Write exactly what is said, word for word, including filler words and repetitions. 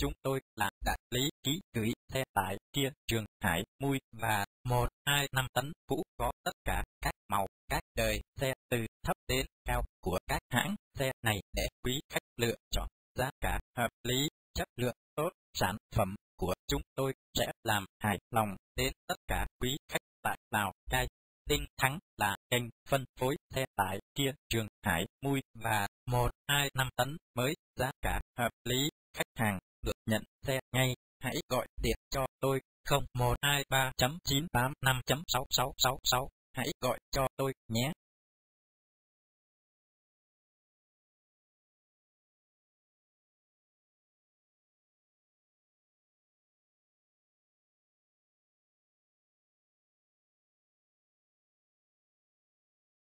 chúng tôi là đại lý ký gửi xe tải kia Trường Hải Mui và một hai năm tấn cũ có tất cả các màu, các đời xe từ thấp đến cao của các hãng xe này để quý khách lựa chọn. Giá cả hợp lý, chất lượng tốt, sản phẩm của chúng tôi sẽ làm hài lòng đến tất cả quý khách tại Lào Cai. Tinh Thắng là kênh phân phối xe tải kia Trường Hải Mui và một hai năm tấn mới, giá cả hợp lý, khách hàng được nhận xe ngay. Hãy gọi điện cho tôi không một hai ba chín tám năm sáu sáu sáu sáu, hãy gọi cho tôi nhé.